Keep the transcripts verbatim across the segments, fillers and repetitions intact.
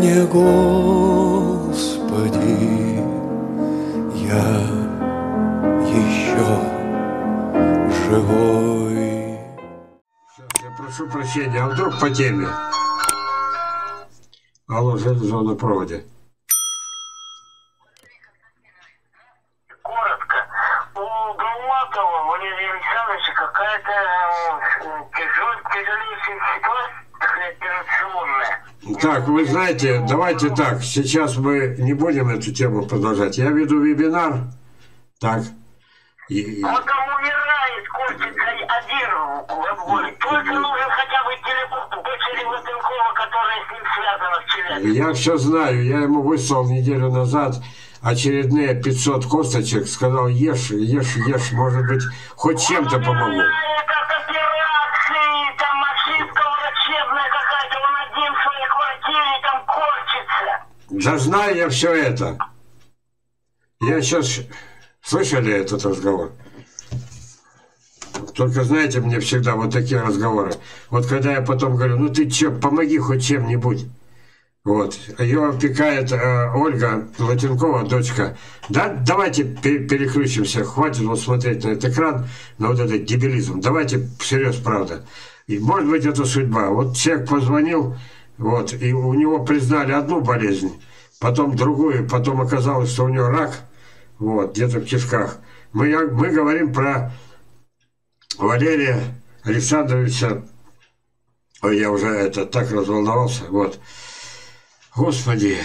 мне, Господи, я еще живой. Я прошу прощения, а вдруг по теме? Алло, Железов на проводе. Коротко. У Долматова Валерия Александровича какая-то тяжелейшая ситуация операционная. Так, вы знаете, давайте так, сейчас мы не будем эту тему продолжать. Я веду вебинар. Так. И... Он там умирает, корчится один в боли. Только нужен хотя бы телефон дочери Латынкова, которая с ним связана в Челябинске. Я все знаю, я ему выслал неделю назад очередные пятьсот косточек, сказал, ешь, ешь, ешь, может быть, хоть чем-то помогу. Да знаю я все это. Я сейчас... Слышали этот разговор? Только знаете, мне всегда вот такие разговоры. Вот когда я потом говорю, ну ты че, помоги хоть чем-нибудь. Вот. Ее опекает э, Ольга Латынкова, дочка. Да, давайте переключимся. Хватит вот смотреть на этот экран, на вот этот дебилизм. Давайте всерьез, правда. И может быть это судьба. Вот человек позвонил, вот, и у него признали одну болезнь, потом другую, потом оказалось, что у него рак, вот, где-то в кишках. Мы, мы говорим про Валерия Александровича. Ой, я уже это так разволновался, вот. Господи,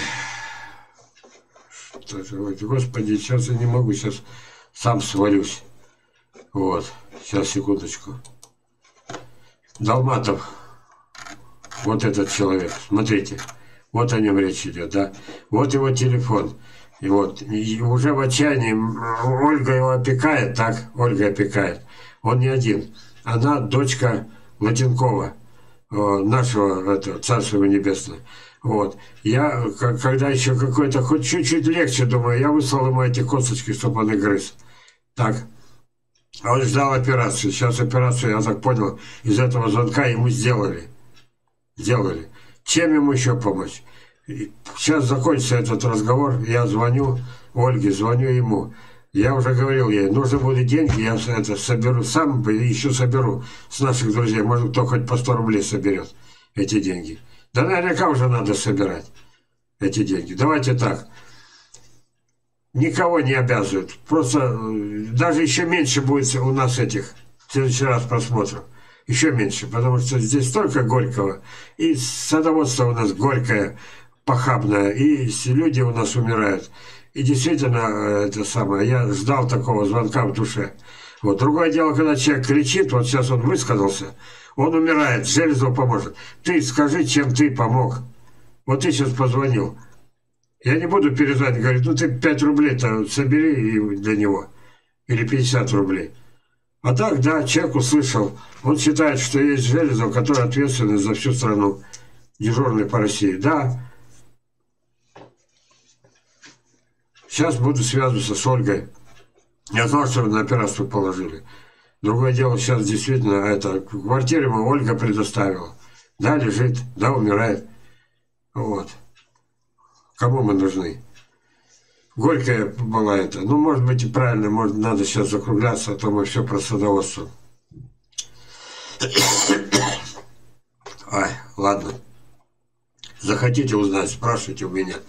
Господи, сейчас я не могу, сейчас сам свалюсь. Вот, сейчас, секундочку. Долматов, вот этот человек, смотрите, вот о нем речь идет, да. Вот его телефон. И вот, и уже в отчаянии Ольга его опекает, так, Ольга опекает. Он не один. Она дочка Латынкова, нашего это, Царства Небесного. Вот. Я, когда еще какой-то, хоть чуть-чуть легче, думаю, я выслал ему эти косточки, чтобы он их грыз. Так. А он ждал операцию. Сейчас операцию, я так понял, из этого звонка ему сделали. Сделали. Чем ему еще помочь? Сейчас закончится этот разговор, я звоню Ольге, звоню ему. Я уже говорил ей, нужны будут деньги, я это соберу сам, еще соберу с наших друзей. Может, кто хоть по сто рублей соберет эти деньги. Да наверняка уже надо собирать эти деньги. Давайте так. Никого не обязывают. Просто даже еще меньше будет у нас этих в следующий раз просмотров. Еще меньше, потому что здесь столько горького. И садоводство у нас горькое, похабное. И люди у нас умирают. И действительно, это самое, я ждал такого звонка в душе. Вот. Другое дело, когда человек кричит, вот сейчас он высказался, он умирает, Железов поможет. Ты скажи, чем ты помог. Вот ты сейчас позвонил. Я не буду перезвонить, говорит, ну ты пять рублей-то собери для него. Или пятьдесят рублей. А так, да, человек услышал. Он считает, что есть Железов, который ответственный за всю страну. Дежурный по России. Да. Сейчас буду связываться с Ольгой. Я знал, что на операцию положили. Другое дело, сейчас действительно, это, квартиру ему Ольга предоставила. Да, лежит, да, умирает. Вот. Кому мы нужны? Горькая была это. Ну, может быть, и правильно, может, надо сейчас закругляться, а то мы все про садоводство. Ай, ладно. Захотите узнать, спрашивайте у меня.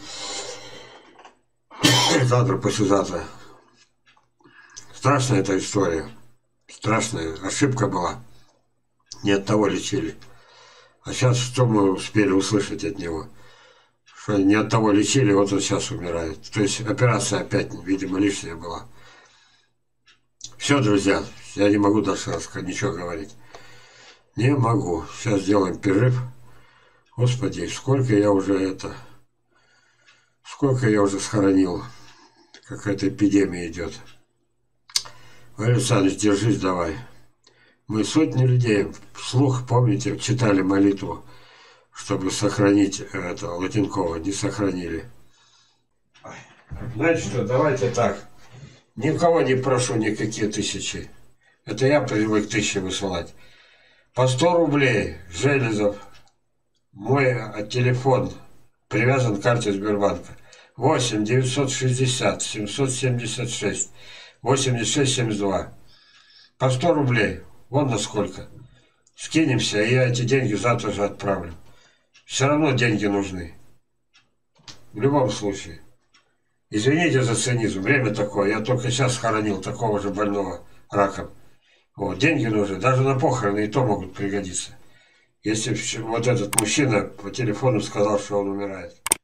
Завтра, послезавтра. Страшная эта история. Страшная. Ошибка была. Не от того лечили. А сейчас что мы успели услышать от него? Что не от того лечили, вот он сейчас умирает. То есть операция опять, видимо, лишняя была. Все, друзья, я не могу дальше ничего говорить. Не могу. Сейчас сделаем перерыв. Господи, сколько я уже это... Сколько я уже схоронил. Какая-то эпидемия идет. Валерий Александрович, держись давай. Мы сотни людей вслух, помните, читали молитву, чтобы сохранить это, Латынкова. Не сохранили. Знаете что, давайте так. Никого не прошу никакие тысячи. Это я привык тысячи высылать. По сто рублей, Железов, мой телефон привязан к карте Сбербанка. восемь девятьсот шестьдесят семьсот семьдесят шесть восемьдесят шесть семьдесят два. По сто рублей. Вон на сколько. Скинемся, и я эти деньги завтра же отправлю. Все равно деньги нужны. В любом случае. Извините за цинизм. Время такое. Я только сейчас хоронил такого же больного раком. Вот. Деньги нужны. Даже на похороны и то могут пригодиться. Если вот этот мужчина по телефону сказал, что он умирает.